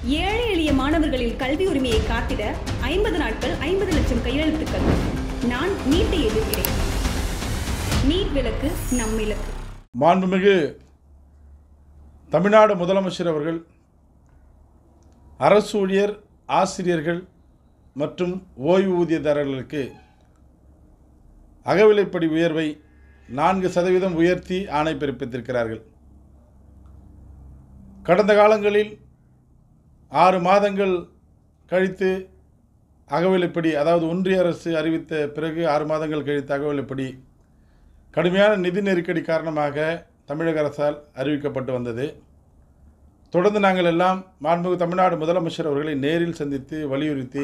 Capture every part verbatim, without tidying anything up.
ஏழை எளிய மாணவர்களின் கல்வி உரிமையை காத்திட ஐம்பது நாட்கள் ஐம்பது லட்சம் கையெழுத்துக்கள். நான் நீட்டை எதிர்க்கிறேன். நீட் விலக்கு நம் இலக்கு. மாண்புமிகு தமிழ்நாடு முதலமைச்சர் அவர்கள் அரசு ஊழியர், ஆசிரியர்கள் மற்றும் ஓய்வூதியதாரர்களுக்கு அகவிலைப்படி உயர்வை நான்கு சதவீதம் உயர்த்தி ஆணை பிறப்பித்திருக்கிறார்கள். கடந்த காலங்களில் ஆறு மாதங்கள் கழித்து அகவிலைப்படி, அதாவது ஒன்றிய அரசு அறிவித்த பிறகு ஆறு மாதங்கள் கழித்து அகவிலைப்படி கடுமையான நிதி நெருக்கடி காரணமாக தமிழக அரசால் அறிவிக்கப்பட்டு வந்தது. தொடர்ந்து நாங்கள் எல்லாம் மாண்புமிகு தமிழ்நாடு முதலமைச்சர் அவர்களை நேரில் சந்தித்து வலியுறுத்தி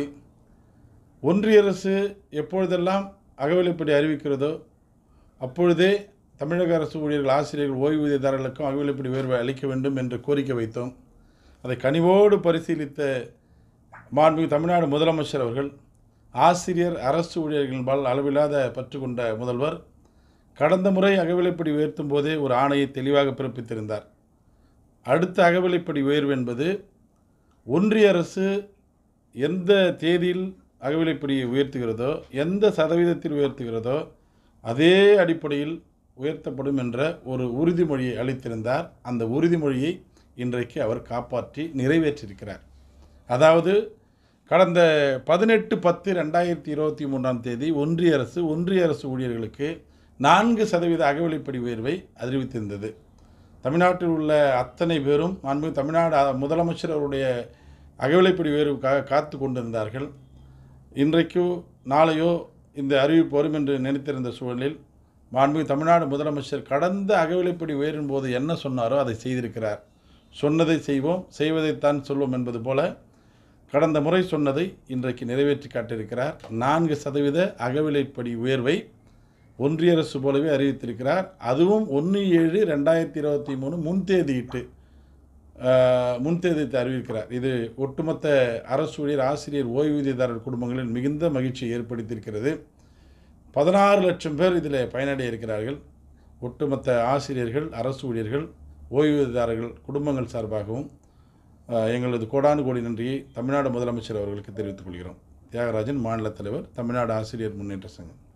ஒன்றிய அரசு எப்பொழுதெல்லாம் அகவிலைப்படி அறிவிக்கிறதோ அப்பொழுதே தமிழக அரசு ஊழியர்கள், ஆசிரியர்கள், ஓய்வூதியதாரர்களுக்கும் அகவிலைப்படி உயர்வை அளிக்க வேண்டும் என்று கோரிக்கை வைத்தோம். அதை கனிவோடு பரிசீலித்த மாண்புமிகு தமிழ்நாடு முதலமைச்சர் அவர்கள், ஆசிரியர், அரசு ஊழியர்களின்பால் அளவில்லாத பற்று கொண்ட முதல்வர் கடந்த முறை அகவிலைப்படி உயர்த்தும் போதே ஒரு ஆணையை தெளிவாக பிறப்பித்திருந்தார். அடுத்த அகவிலைப்படி உயர்வு என்பது ஒன்றிய அரசு எந்த தேதியில் அகவிலைப்படியை உயர்த்துகிறதோ, எந்த சதவீதத்தில் உயர்த்துகிறதோ அதே அடிப்படையில் உயர்த்தப்படும் என்ற ஒரு உறுதிமொழியை அளித்திருந்தார். அந்த உறுதிமொழியை இன்றைக்கு அவர் காப்பாற்றி நிறைவேற்றியிருக்கிறார். அதாவது கடந்த பதினெட்டு பத்து ரெண்டாயிரத்தி இருபத்தி மூன்றாம் தேதி ஒன்றிய அரசு ஒன்றிய அரசு ஊழியர்களுக்கு நான்கு சதவீத அகவிலைப்படி உயர்வை அறிவித்திருந்தது. தமிழ்நாட்டில் உள்ள அத்தனை பேரும் மாண்புமிகு தமிழ்நாடு முதலமைச்சர் அவருடைய அகவிலைப்படி உயர்வுக்காக காத்து கொண்டிருந்தார்கள். இன்றைக்கோ நாளையோ இந்த அறிவிப்பு வரும் என்று நினைத்திருந்த சூழலில் மாண்புமிகு தமிழ்நாடு முதலமைச்சர் கடந்த அகவிலைப்படி உயரும் போது என்ன சொன்னாரோ அதை செய்திருக்கிறார். சொன்னதை செய்வோம், செய்வதைத்தான் சொல்வோம் என்பது போல கடந்த முறை சொன்னதை இன்றைக்கு நிறைவேற்றி காட்டியிருக்கிறார். நான்கு சதவீத அகவிலைப்படி உயர்வை ஒன்றிய அரசு போலவே அறிவித்திருக்கிறார். அதுவும் ஒன்று ஏழு ரெண்டாயிரத்தி இருபத்தி மூணு முன்தேதியிட்டு முன்தேதித்து அறிவிக்கிறார். இது ஒட்டுமொத்த அரசு ஊழியர், ஆசிரியர், ஓய்வூதியதாரர் குடும்பங்களில் மிகுந்த மகிழ்ச்சியை ஏற்படுத்தியிருக்கிறது. பதினாறு லட்சம் பேர் இதில் பயனடைய இருக்கிறார்கள். ஒட்டுமொத்த ஆசிரியர்கள், அரசு ஊழியர்கள், ஓய்வூதியதாரர்கள் குடும்பங்கள் சார்பாகவும் எங்களது கோடானு கோடி நன்றியை தமிழ்நாடு முதலமைச்சர் அவர்களுக்கு தெரிவித்துக் கொள்கிறோம். தியாகராஜன், மாநில தலைவர், தமிழ்நாடு ஆசிரியர் முன்னேற்ற சங்கம்.